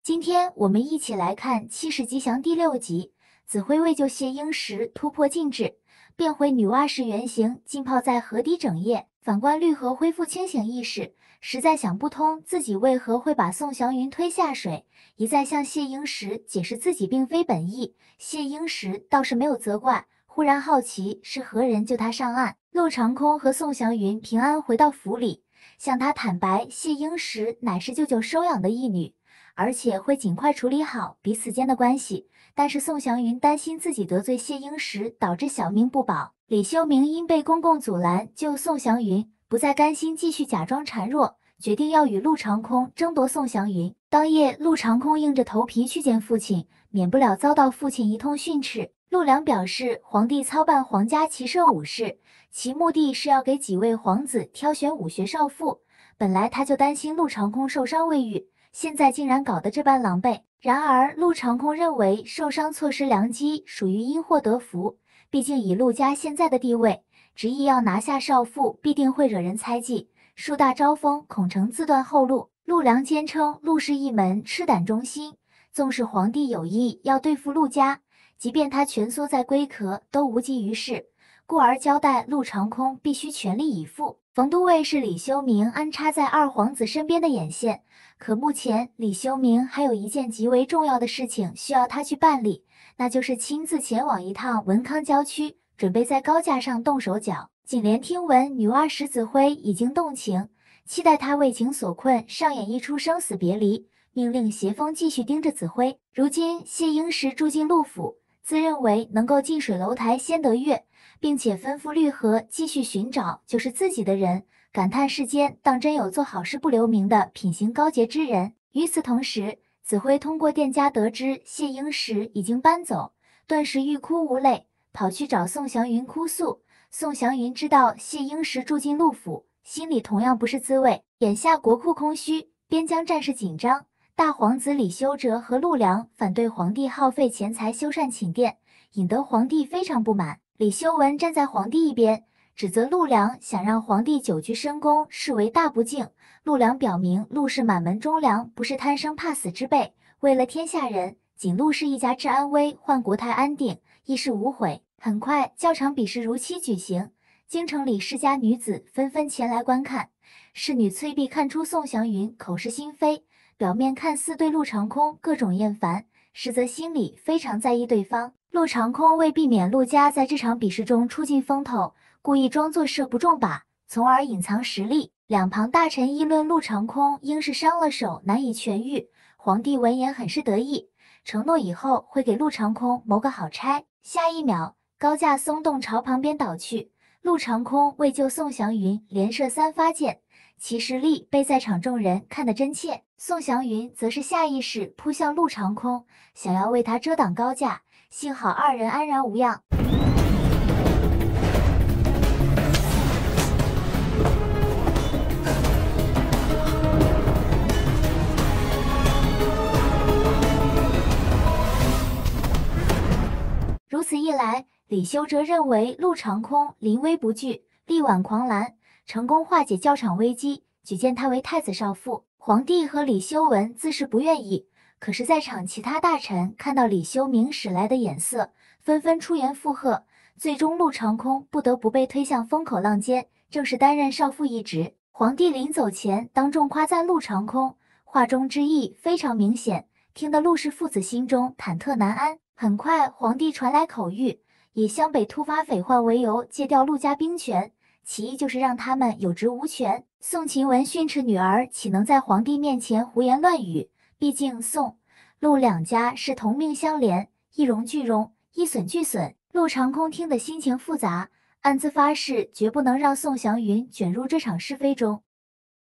今天我们一起来看《七世吉祥》第6集，子辉为救谢婴时突破禁制，变回女娲时原形，浸泡在河底整夜。反观绿河恢复清醒意识，实在想不通自己为何会把宋祥云推下水，一再向谢婴时解释自己并非本意。谢婴时倒是没有责怪，忽然好奇是何人救他上岸。陆长空和宋祥云平安回到府里，向他坦白谢婴时乃是舅舅收养的义女，而且会尽快处理好彼此间的关系。但是宋祥云担心自己得罪谢婴时，导致小命不保。李修明因被公公阻拦救宋祥云，不再甘心继续假装孱弱，决定要与陆长空争夺宋祥云。当夜，陆长空硬着头皮去见父亲，免不了遭到父亲一通训斥。陆良表示，皇帝操办皇家骑射武士，其目的是要给几位皇子挑选武学少妇。本来他就担心陆长空受伤未愈，现在竟然搞得这般狼狈。然而陆长空认为受伤错失良机，属于因祸得福。毕竟以陆家现在的地位，执意要拿下少妇，必定会惹人猜忌，树大招风，恐成自断后路。陆良坚称陆氏一门赤胆忠心，纵使皇帝有意要对付陆家，即便他蜷缩在龟壳，都无济于事，故而交代陆长空必须全力以赴。冯都尉是李修明安插在二皇子身边的眼线，可目前李修明还有一件极为重要的事情需要他去办理，那就是亲自前往一趟文康郊区，准备在高架上动手脚。景莲听闻女娲石子辉已经动情，期待他为情所困，上演一出生死别离，命令邪风继续盯着子辉。如今谢婴时住进陆府，自认为能够近水楼台先得月，并且吩咐绿河继续寻找就是自己的人，感叹世间当真有做好事不留名的品行高洁之人。与此同时，子辉通过店家得知谢婴时已经搬走，顿时欲哭无泪，跑去找宋祥云哭诉。宋祥云知道谢婴时住进陆府，心里同样不是滋味。眼下国库空虚，边疆战事紧张，大皇子李修哲和陆良反对皇帝耗费钱财修缮寝殿，引得皇帝非常不满。李修文站在皇帝一边，指责陆良想让皇帝久居深宫，视为大不敬。陆良表明陆氏满门忠良，不是贪生怕死之辈，为了天下人，仅陆氏一家之安危，换国泰安定，亦是无悔。很快，教场比试如期举行，京城里世家女子纷纷前来观看。侍女翠碧看出宋祥云口是心非，表面看似对陆长空各种厌烦，实则心里非常在意对方。陆长空为避免陆家在这场比试中出尽风头，故意装作射不中靶，从而隐藏实力。两旁大臣议论陆长空应是伤了手，难以痊愈。皇帝闻言很是得意，承诺以后会给陆长空谋个好差。下一秒，高架松动朝旁边倒去，陆长空为救宋祥云连射3发箭，其实力被在场众人看得真切。宋祥云则是下意识扑向陆长空，想要为他遮挡高架，幸好二人安然无恙。如此一来，李修哲认为陆长空临危不惧，力挽狂澜，成功化解教场危机，举荐他为太子少傅。皇帝和李修文自是不愿意，可是在场其他大臣看到李修明使来的眼色，纷纷出言附和，最终陆长空不得不被推向风口浪尖，正式担任少傅一职。皇帝临走前当众夸赞陆长空，话中之意非常明显，听得陆氏父子心中忐忑难安。很快，皇帝传来口谕，以湘北突发匪患为由借调陆家兵权，其意就是让他们有职无权。宋晴雯训斥女儿岂能在皇帝面前胡言乱语，毕竟宋、陆两家是同命相连，一荣俱荣，一损俱损。陆长空听得心情复杂，暗自发誓绝不能让宋祥云卷入这场是非中。